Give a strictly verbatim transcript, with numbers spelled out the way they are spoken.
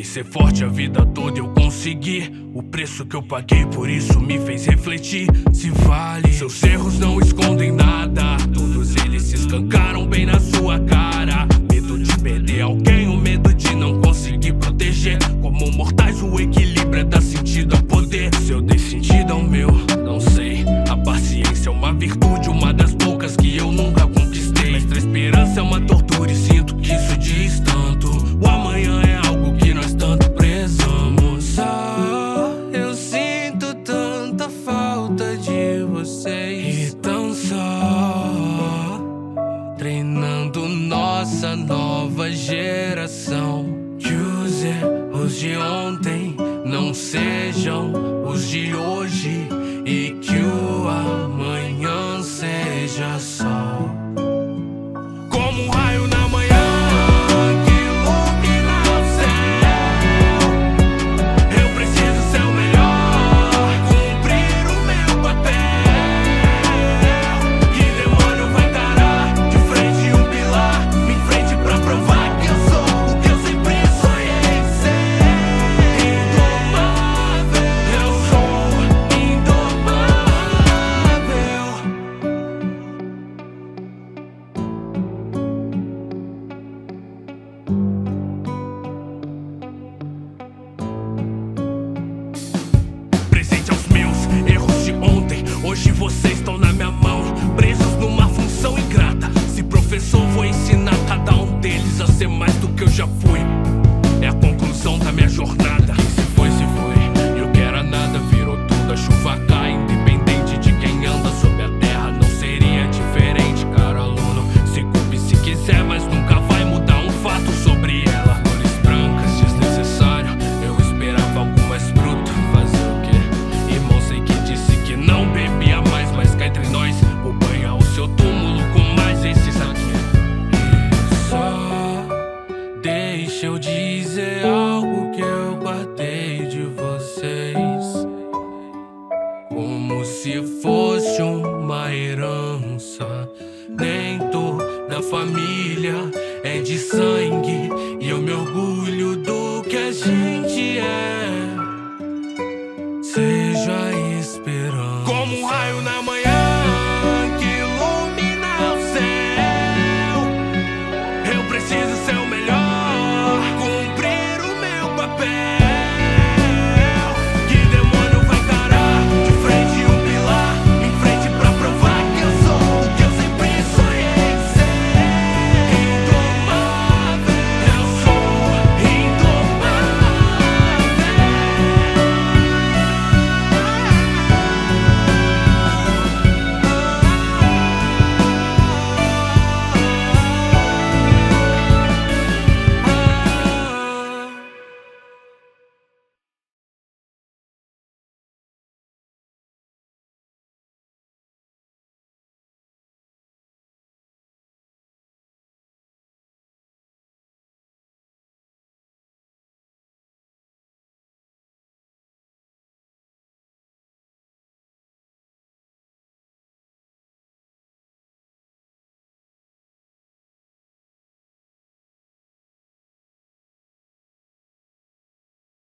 ser forte a vida toda eu consegui. O preço que eu paguei por isso me fez refletir. Se vale, seus erros não escondem nada. Todos eles se escancaram bem na sua cara. Medo de perder alguém, o medo de não conseguir proteger. Como mortais o equilíbrio é dar sentido a poder. Se eu dei sentido ao meu, não sei. A paciência é uma virtude, uma das poucas que eu nunca conquistei. Mas a esperança é uma tortura e sinto que isso diz tanto. O amanhã é algo que nós tanto prezamos. Ah, eu sinto tanta falta de vocês. E tão só treinando nossa nova geração. que os erros de ontem não sejam os de hoje. E que o amanhã seja sol. Como um raio na manhã que ilumina o céu. Eu preciso ser o melhor, cumprir o meu papel. Que demônio vai encarar de frente um pilar, me enfrente pra provar que eu sou o que eu sempre sonhei ser. Indomável, eu sou indomável. Presente aos meus erros de ontem, hoje vocês estão na minha mão, presos numa função ingrata. Se professor, vou ensinar cada um deles a ser mais do que eu já fui. É a conclusão da minha jornada. Quem se foi, se foi, e o que era nada virou tudo. A chuva cai, independente de quem anda sobre a terra. Não seria diferente, cara aluno. Se culpe se quiser, mas nunca vai mudar um fato sobre ela. Cores brancas, desnecessário, eu esperava algo mais bruto. Fazer o quê? Irmão, sei que disse que não bebia mais, mas cá entre nós, vou banhar o seu túmulo com mais esses aqui. Só deixa eu dizer